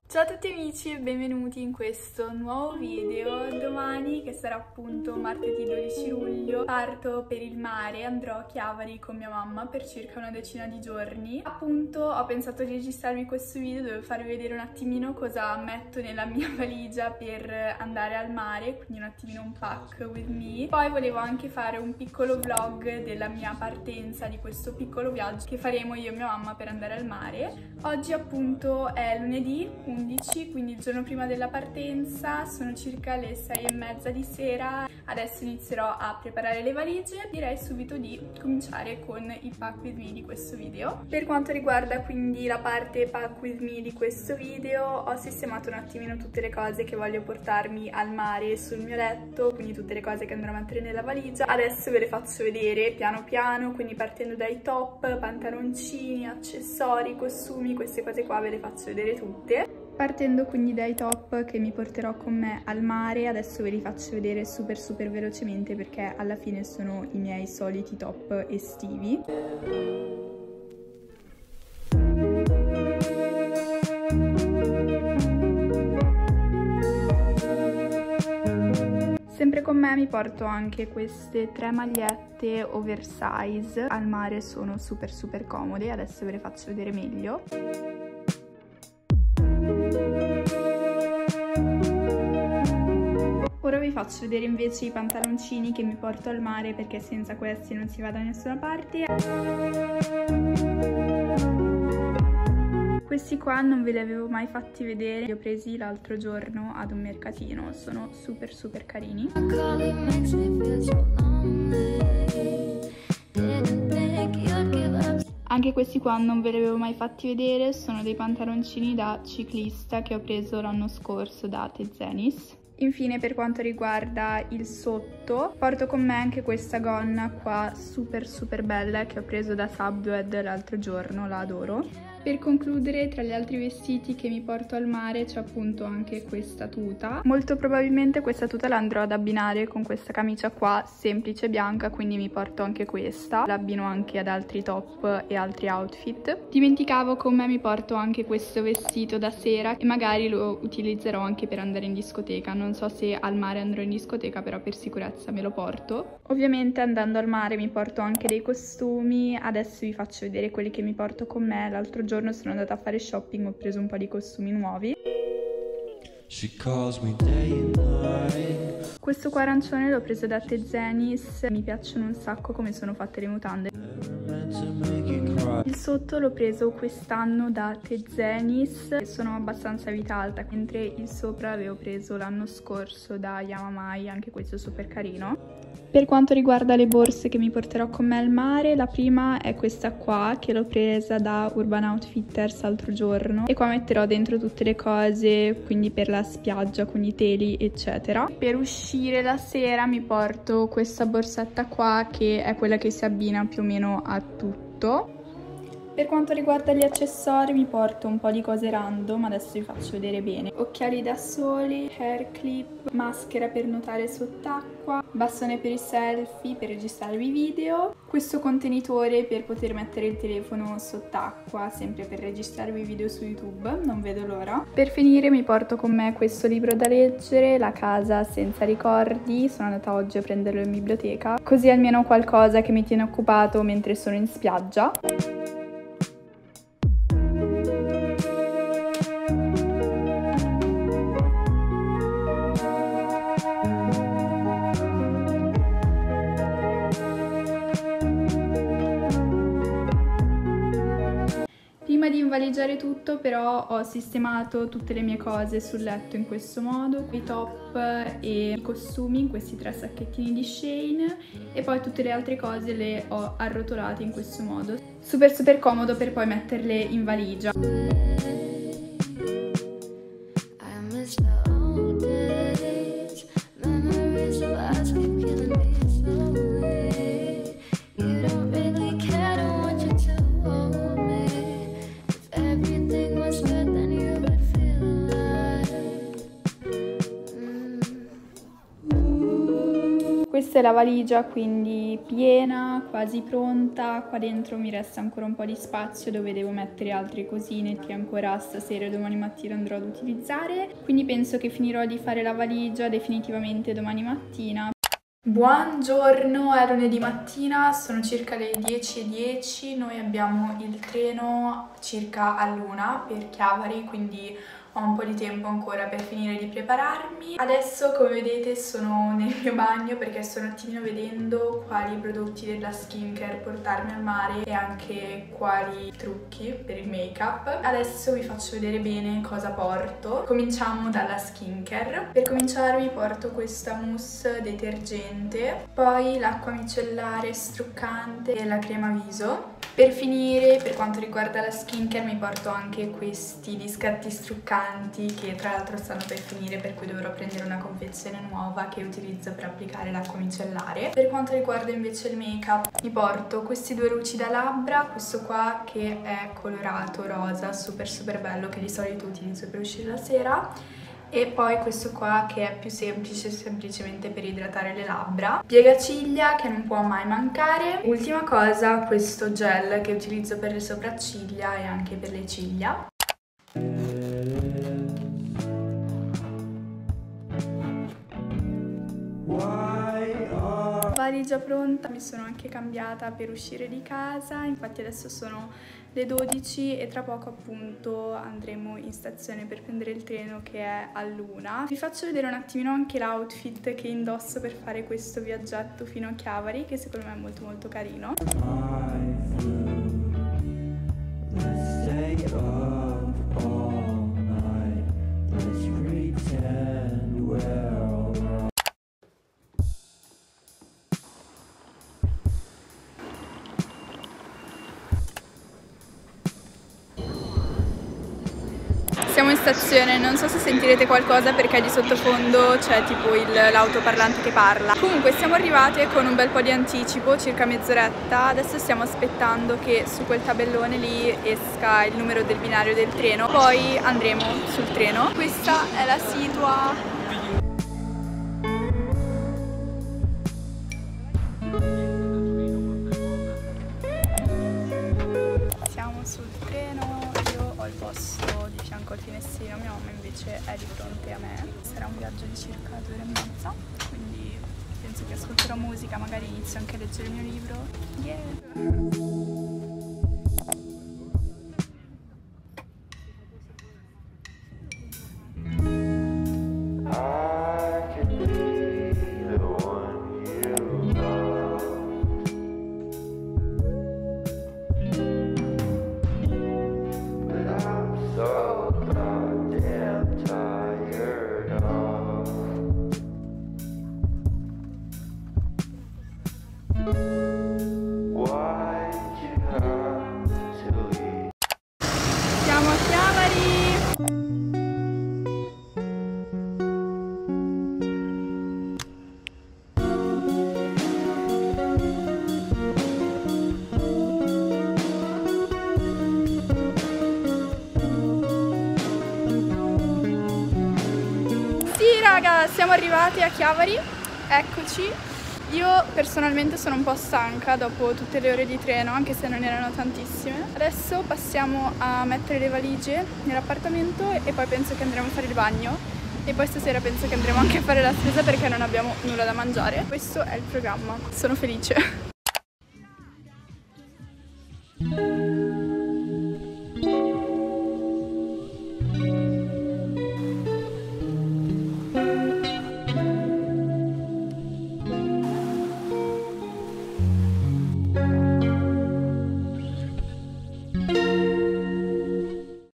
Ciao a tutti amici e benvenuti in questo nuovo video. Domani, che sarà appunto martedì 12 luglio, parto per il mare, andrò a Chiavari con mia mamma per circa una decina di giorni. Appunto ho pensato di registrarvi questo video dove farvi vedere un attimino cosa metto nella mia valigia per andare al mare, quindi un attimino un pack with me. Poi volevo anche fare un piccolo vlog della mia partenza, di questo piccolo viaggio che faremo io e mia mamma per andare al mare. Oggi appunto è lunedì 11, quindi il giorno prima della partenza, sono circa le 6:30 di sera. Adesso inizierò a preparare le valigie, direi subito di cominciare con i pack with me di questo video. Per quanto riguarda quindi la parte pack with me di questo video, ho sistemato un attimino tutte le cose che voglio portarmi al mare sul mio letto, quindi tutte le cose che andrò a mettere nella valigia. Adesso ve le faccio vedere piano piano, quindi partendo dai top, pantaloncini, accessori, costumi, queste cose qua ve le faccio vedere tutte. Partendo quindi dai top che mi porterò con me al mare, adesso ve li faccio vedere super velocemente perché alla fine sono i miei soliti top estivi. Sempre con me mi porto anche queste 3 magliette oversize, al mare sono super comode, adesso ve le faccio vedere meglio. Ora vi faccio vedere invece i pantaloncini che mi porto al mare perché senza questi non si va da nessuna parte. Questi qua non ve li avevo mai fatti vedere, li ho presi l'altro giorno ad un mercatino, sono super carini. Anche questi qua non ve li avevo mai fatti vedere, sono dei pantaloncini da ciclista che ho preso l'anno scorso da Tezenis. Infine, per quanto riguarda il sotto, porto con me anche questa gonna qua super bella che ho preso da Subwed l'altro giorno, la adoro. Per concludere, tra gli altri vestiti che mi porto al mare c'è appunto anche questa tuta. Molto probabilmente questa tuta la andrò ad abbinare con questa camicia qua semplice bianca, quindi mi porto anche questa. L'abbino anche ad altri top e altri outfit. Dimenticavo, con me mi porto anche questo vestito da sera e magari lo utilizzerò anche per andare in discoteca. Non so se al mare andrò in discoteca, però per sicurezza me lo porto. Ovviamente andando al mare mi porto anche dei costumi, adesso vi faccio vedere quelli che mi porto con me. L'altro giorno sono andata a fare shopping, ho preso un po' di costumi nuovi. Questo qua arancione l'ho preso da Tezenis, mi piacciono un sacco come sono fatte le mutande. Il sotto l'ho preso quest'anno da Tezenis, sono abbastanza vita alta, mentre il sopra l'avevo preso l'anno scorso da Yamamai, anche questo super carino. Per quanto riguarda le borse che mi porterò con me al mare, la prima è questa qua che l'ho presa da Urban Outfitters l'altro giorno e qua metterò dentro tutte le cose, quindi per la spiaggia, quindi teli eccetera. Per uscire la sera mi porto questa borsetta qua che è quella che si abbina più o meno a tutto. Per quanto riguarda gli accessori mi porto un po' di cose random, adesso vi faccio vedere bene. Occhiali da sole, hair clip, maschera per nuotare sott'acqua, bastone per i selfie per registrarvi i video, questo contenitore per poter mettere il telefono sott'acqua, sempre per registrarvi i video su YouTube, non vedo l'ora. Per finire mi porto con me questo libro da leggere, La casa senza ricordi, sono andata oggi a prenderlo in biblioteca, così almeno ho qualcosa che mi tiene occupato mentre sono in spiaggia. Prima di invaligiare tutto però ho sistemato tutte le mie cose sul letto in questo modo, i top e i costumi in questi 3 sacchettini di Shein e poi tutte le altre cose le ho arrotolate in questo modo. Super comodo per poi metterle in valigia. Questa è la valigia, quindi piena, quasi pronta. Qua dentro mi resta ancora un po' di spazio dove devo mettere altre cosine che ancora stasera e domani mattina andrò ad utilizzare. Quindi penso che finirò di fare la valigia definitivamente domani mattina. Buongiorno, è lunedì mattina, sono circa le 10:10, noi abbiamo il treno circa all'1 per Chiavari, quindi ho un po' di tempo ancora per finire di prepararmi. Adesso, come vedete, sono nel mio bagno perché sto un attimino vedendo quali prodotti della skincare portarmi al mare e anche quali trucchi per il make-up. Adesso vi faccio vedere bene cosa porto. Cominciamo dalla skincare. Per cominciare vi porto questa mousse detergente, poi l'acqua micellare struccante e la crema viso. Per finire, per quanto riguarda la skincare, mi porto anche questi discretti struccanti che tra l'altro stanno per finire, per cui dovrò prendere una confezione nuova che utilizzo per applicare l'acqua micellare. Per quanto riguarda invece il make-up, mi porto questi due lucida labbra, questo qua che è colorato rosa, super bello, che di solito utilizzo per uscire la sera. E poi questo qua che è più semplice, semplicemente per idratare le labbra. Piegaciglia che non può mai mancare. Ultima cosa, questo gel che utilizzo per le sopracciglia e anche per le ciglia. Valigia pronta, mi sono anche cambiata per uscire di casa, infatti adesso sono le 12 e tra poco appunto andremo in stazione per prendere il treno che è all'1. Vi faccio vedere un attimino anche l'outfit che indosso per fare questo viaggetto fino a Chiavari, che secondo me è molto carino. Siamo in stazione, non so se sentirete qualcosa perché di sottofondo c'è tipo l'autoparlante che parla. Comunque siamo arrivate con un bel po' di anticipo, circa mezz'oretta. Adesso stiamo aspettando che su quel tabellone lì esca il numero del binario del treno, poi andremo sul treno. Questa è la situa. Siamo sul treno, io ho il posto di fianco al finestrino, mia mamma invece è di fronte a me. Sarà un viaggio di circa 2 ore e mezza, quindi penso che ascolterò musica, magari inizio anche a leggere il mio libro. Yeah! Siamo a Chiavari! Sì raga, siamo arrivati a Chiavari, eccoci. Io personalmente sono un po' stanca dopo tutte le ore di treno, anche se non erano tantissime. Adesso passiamo a mettere le valigie nell'appartamento e poi penso che andremo a fare il bagno. E poi stasera penso che andremo anche a fare la spesa perché non abbiamo nulla da mangiare. Questo è il programma, sono felice.